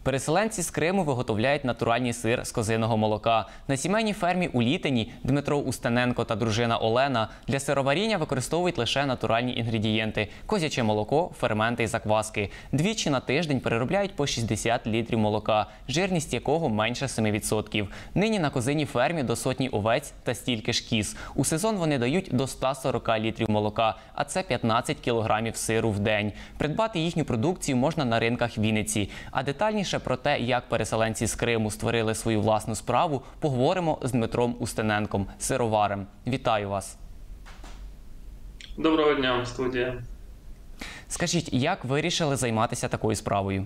Переселенці з Криму виготовляють натуральний сир з козиного молока. На сімейній фермі у Літині Дмитро Устененко та дружина Олена для сироваріння використовують лише натуральні інгредієнти – козяче молоко, ферменти і закваски. Двічі на тиждень переробляють по 60 літрів молока, жирність якого менше 7%. Нині на козиній фермі до сотні овець та стільки ж кіз. У сезон вони дають до 140 літрів молока, а це 15 кілограмів сиру в день. Придбати їхню продукцію можна на ринках Вінниці. А детальніше про те, як переселенці з Криму створили свою власну справу, поговоримо з Дмитром Устененком, сироварем. Вітаю вас. Доброго дня, студія. Скажіть, як вирішили займатися такою справою?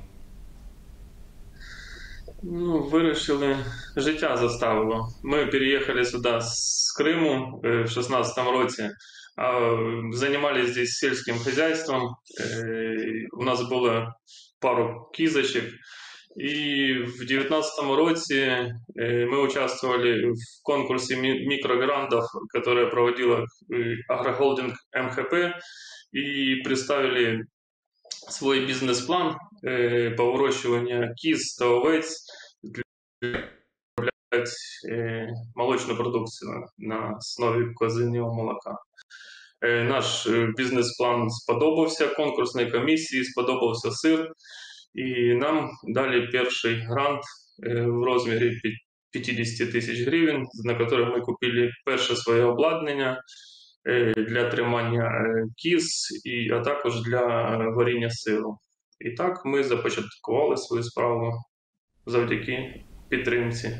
Вирішили, життя заставило. Ми переїхали сюди з Криму в 2016 році. Занимались здесь сельским хозяйством. У нас было пару кизочек. И в 2019 році мы участвовали в конкурсе микрогрантов, который проводила агрохолдинг МХП, и представили свой бизнес-план по выращиванию киз та овець для молочную продукцию на основе козиного молока. Наш бізнес-план сподобався конкурсній комісії, сподобався сир, і нам дали перший грант в розмірі 50 тисяч гривень, на який ми купили перше своє обладнання для тримання кіз, а також для варіння сиру. І так ми започаткували свою справу завдяки підтримці.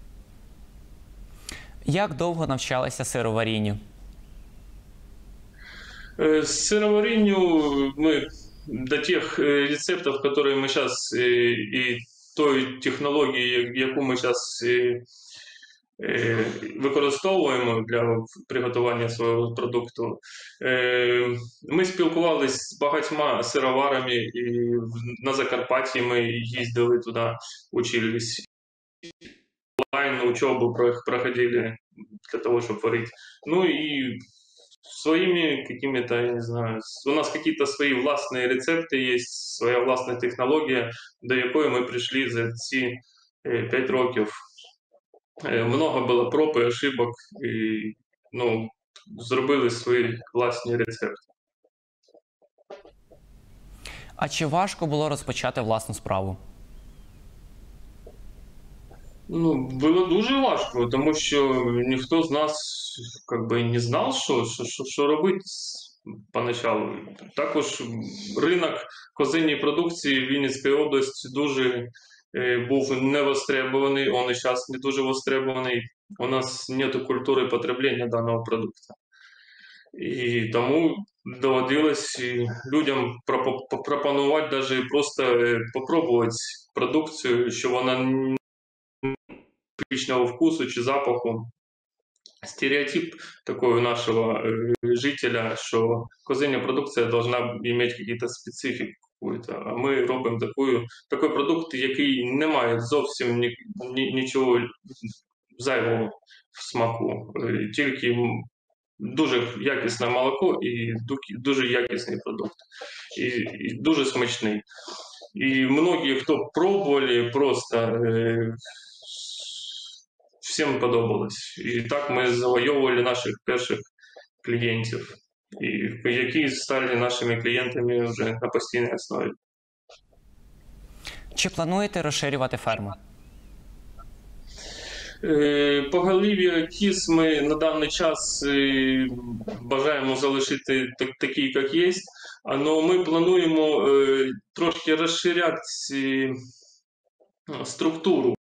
Як довго навчалися сироварінню? Сыроварению мы до тех рецептов, которые мы сейчас, и той технології, яку ми зараз використовуємо для приготування свого продукту. Ми спілкувалися з багатьма сироварами, і на Закарпатті ми їздили туди, учились. Онлайн учебу проходили для того, чтобы варить. Ну и своими какими-то, я не знаю, у нас какие-то свои властные рецепты есть, своя власна технологія, до якої ми прийшли за ці 5 років. Много було проб і ошибок, і зробили свої власні рецепти. А чи важко було розпочати власну справу? Було дуже важко, тому що ніхто з нас не знав, що робити поначалу. Також ринок козинної продукції в Вінницькій області дуже був не востребований, він і зараз не дуже востребований. У нас немає культури потреблення даного продукту. І тому доводилось людям пропонувати навіть просто спробувати продукцію, що вона личного вкусу чи запаху. Стереотип такой у нашего жителя, что козиня продукція должна иметь какие-то специфіку какую-то. А ми робимо такий продукт, який не має зовсім нічого зайвого в смаку. Тільки дуже якісне молоко і дуже якісний продукт. І дуже смачний. І многі, хто пробували, просто всім подобалось. І так ми завойовували наших перших клієнтів, які стали нашими клієнтами вже на постійній основі. Чи плануєте розширювати ферму? Поголів'я кіз ми на даний час бажаємо залишити такі, як є, але ми плануємо трошки розширяти структуру.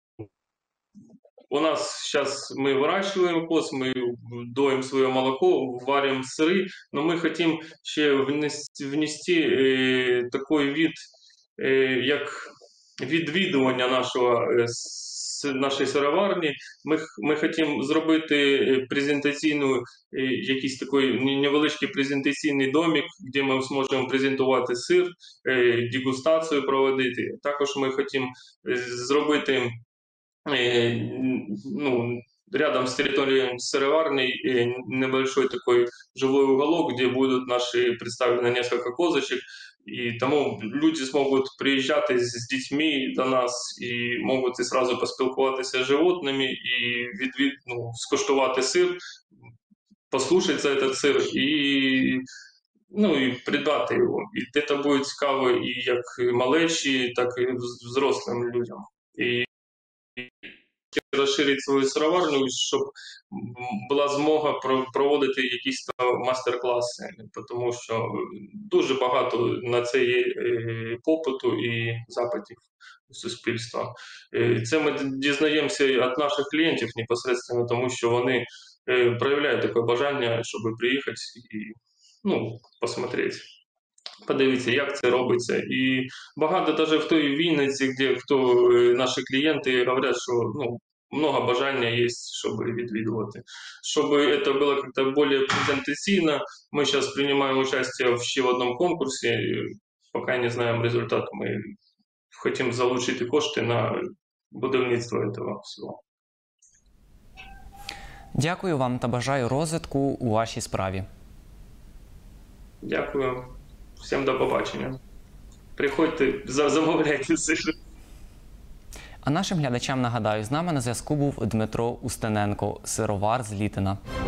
У нас сейчас мы выращиваем коз, мы доим свое молоко, варим сыры, но мы хотим ще внести такой вид, як відвідування нашої сироварні. Ми хочемо зробити презентаційну, якийсь такий невеличкий презентаційний домик, де ми зможемо презентувати сир, дегустацію проводити. Також ми хочемо зробити рядом с территорией сыроварни небольшой такой жилой уголок, где будут представлены несколько козочек, І тому люди зможуть приїжджати з дітьми до нас і можуть і зразу поспілкуватися з животними і скуштувати сир, послушать за этот сир і придбати його. І це буде цікаво і як малечі, так і взрослим людям. І розширити свою сироварню, щоб була змога проводити якісь майстер-класи, тому що дуже багато на це є попиту і запитів суспільства. Це ми дізнаємося від наших клієнтів непосередньо, тому що вони проявляють таке бажання, щоб приїхати і посмотрети. Подивіться, як це робиться. І багато навіть в той Вінниці, де наші клієнти говорять, що много бажання є, щоб відвідувати. Щоб це було як-то більш презентаційно, ми зараз приймаємо участь ще в одному конкурсі, поки не знаємо результату. Ми хочемо залучити кошти на будівництво цього всього. Дякую вам та бажаю розвитку у вашій справі. Дякую. Всім до побачення. Приходьте, замовляйте сир. А нашим глядачам нагадаю, з нами на зв'язку був Дмитро Устиненко, сировар з Літина.